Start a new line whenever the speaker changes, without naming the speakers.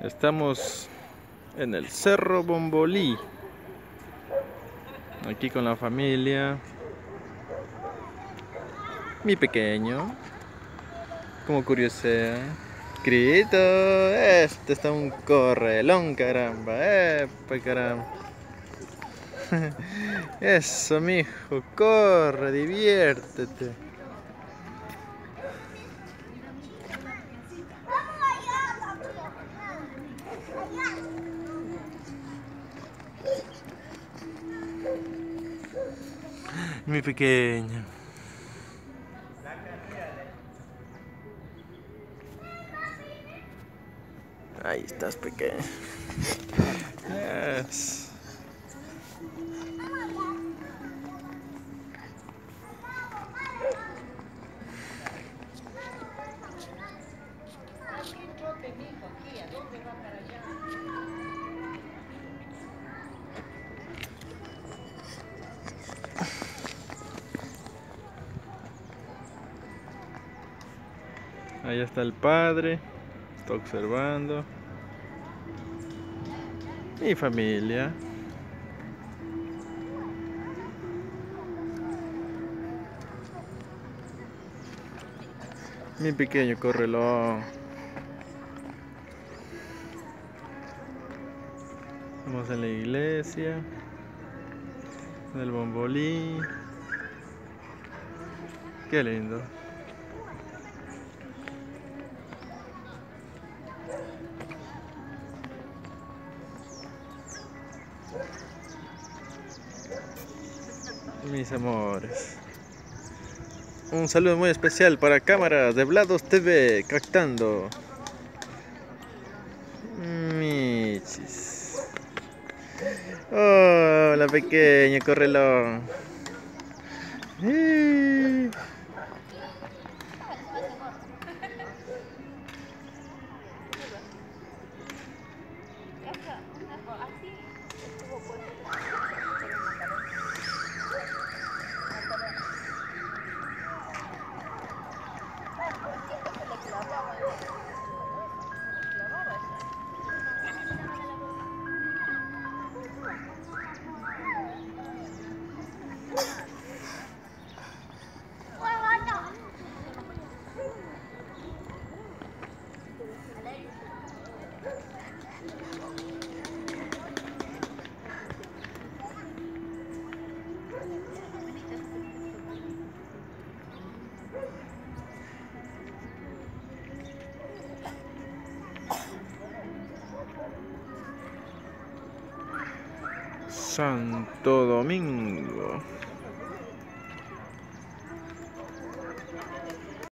Estamos en el Cerro Bombolí, aquí con la familia. Mi pequeño, como curiosea. Crito, este está un correlón, caramba, caramba. Eso, mijo, corre, diviértete. Mi pequeño. Ahí estás, pequeño. Yes. Ahí está el padre, está observando. Mi familia. Mi pequeño correlón. Estamos en la iglesia del Bombolí. Qué lindo. Mis amores. Un saludo muy especial para cámaras de Vlados TV, captando. Michis. Hola, pequeño correlón. Santo Domingo.